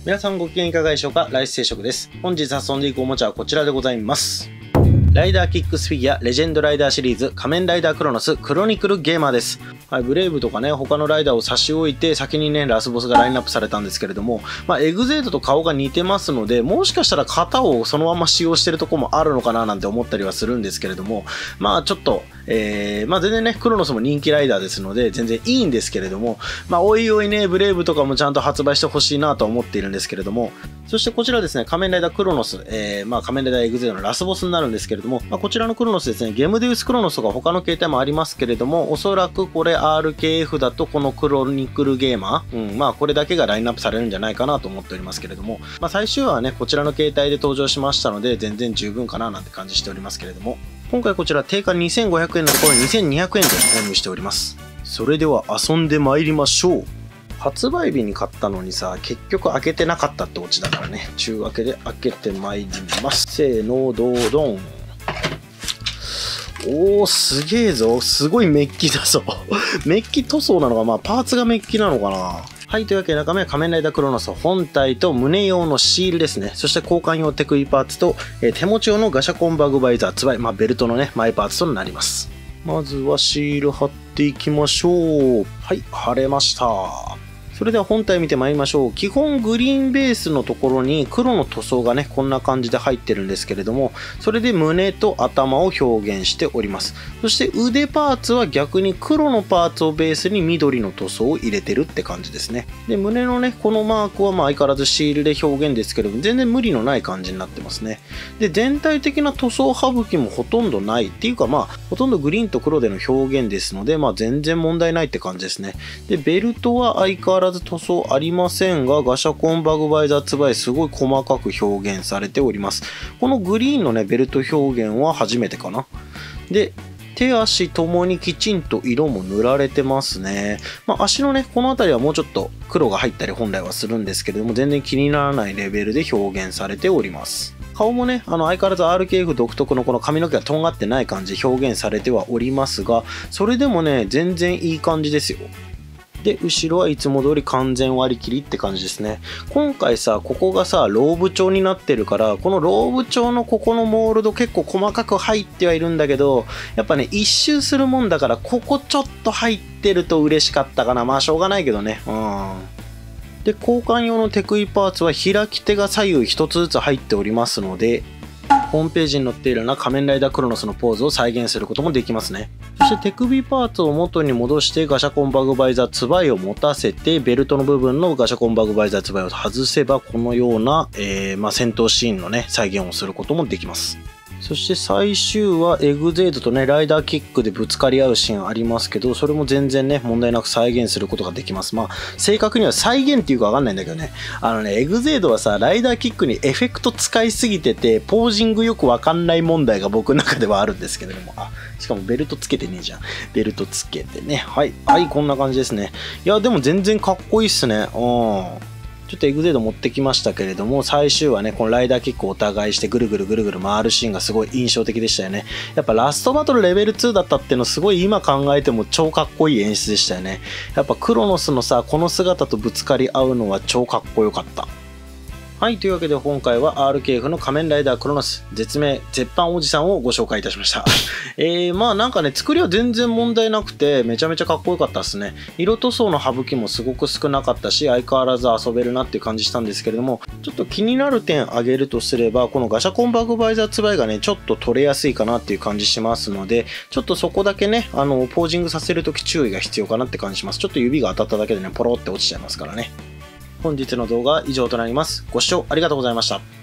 皆さんご機嫌いかがでしょうか。ライス定食です。本日遊んでいくおもちゃはこちらでございます。ライダーキックスフィギュアレジェンドライダーシリーズ仮面ライダークロノスクロニクルゲーマーです。はい、ブレイブとかね、他のライダーを差し置いて先にね、ラスボスがラインナップされたんですけれども、エグゼイドと顔が似てますので、もしかしたら型をそのまま使用してるとこもあるのかななんて思ったりはするんですけれども、ちょっと、全然ね、クロノスも人気ライダーですので、全然いいんですけれども、おいおいね、ブレイブとかもちゃんと発売してほしいなと思っているんですけれども、そしてこちらですね、仮面ライダークロノス、仮面ライダーエグゼイドのラスボスになるんですけれども、こちらのクロノスですね、ゲームデウスクロノスとか他の形態もありますけれども、おそらくこれ RKF だとこのクロニクルゲーマー、これだけがラインナップされるんじゃないかなと思っておりますけれども、最終話はね、こちらの形態で登場しましたので、全然十分かななんて感じしておりますけれども、今回こちら定価2500円のところ2200円で購入しております。それでは遊んでまいりましょう。発売日に買ったのにさ、結局開けてなかったってオチだからね。ちゅうわけで開けてまいります。せーの、ドドン。おー、すげえぞ。すごいメッキだぞ。メッキ塗装なのか、パーツがメッキなのかな。はい、というわけで中身は仮面ライダークロノス本体と胸用のシールですね。そして交換用手首パーツと、手持ち用のガシャコンバグバイザーつばい、ベルトのね、前パーツとなります。まずはシール貼っていきましょう。はい、貼れました。それでは本体見てまいりましょう。基本グリーンベースのところに黒の塗装がね、こんな感じで入ってるんですけれども、それで胸と頭を表現しております。そして腕パーツは逆に黒のパーツをベースに緑の塗装を入れてるって感じですね。で、胸のね、このマークは相変わらずシールで表現ですけれども、全然無理のない感じになってますね。で、全体的な塗装省きもほとんどないっていうか、ほとんどグリーンと黒での表現ですので、全然問題ないって感じですね。で、ベルトは相変わらず塗装ありませんが、ガシャコンバグバイザーつばいすごい細かく表現されております。このグリーンのね、ベルト表現は初めてかな。で、手足ともにきちんと色も塗られてますね。足のね、この辺りはもうちょっと黒が入ったり本来はするんですけれども、全然気にならないレベルで表現されております。顔もね、相変わらず RKF 独特のこの髪の毛がとんがってない感じ表現されてはおりますが、それでもね、全然いい感じですよ。で、後ろはいつも通り完全割り切りって感じですね。今回さ、ここがさ、ローブ調になってるから、このローブ調のここのモールド結構細かく入ってはいるんだけど、やっぱね、一周するもんだから、ここちょっと入ってると嬉しかったかな。しょうがないけどね。で、交換用の手首パーツは開き手が左右一つずつ入っておりますので、ホームページに載っているような仮面ライダークロノスのポーズを再現することもできますね。そして手首パーツを元に戻してガシャコンバグバイザーつばいを持たせて、ベルトの部分のガシャコンバグバイザーつばいを外せば、このような、戦闘シーンのね、再現をすることもできます。そして最終はエグゼイドとね、ライダーキックでぶつかり合うシーンありますけど、それも全然ね、問題なく再現することができます。正確には再現っていうかわかんないんだけどね。エグゼイドはさ、ライダーキックにエフェクト使いすぎてて、ポージングよくわかんない問題が僕の中ではあるんですけれども。しかもベルトつけてねえじゃん。ベルトつけてね。はい、こんな感じですね。いや、でも全然かっこいいっすね。ちょっとエグゼイド持ってきましたけれども、最終はね、このライダーキックをお互いしてぐるぐる回るシーンがすごい印象的でしたよね。やっぱラストバトルレベル2だったっていうのすごい今考えても超かっこいい演出でしたよね。やっぱクロノスのさ、この姿とぶつかり合うのは超かっこよかった。はい、というわけで今回は RKF の仮面ライダークロノス絶名絶版おじさんをご紹介いたしました。なんかね、作りは全然問題なくてめちゃめちゃかっこよかったですね。色塗装の省きもすごく少なかったし、相変わらず遊べるなっていう感じしたんですけれども、ちょっと気になる点挙げるとすれば、このガシャコンバグバイザーつばいがね、ちょっと取れやすいかなっていう感じしますので、ちょっとそこだけね、ポージングさせるとき注意が必要かなって感じします。ちょっと指が当たっただけでね、ポロって落ちちゃいますからね。本日の動画は以上となります。ご視聴ありがとうございました。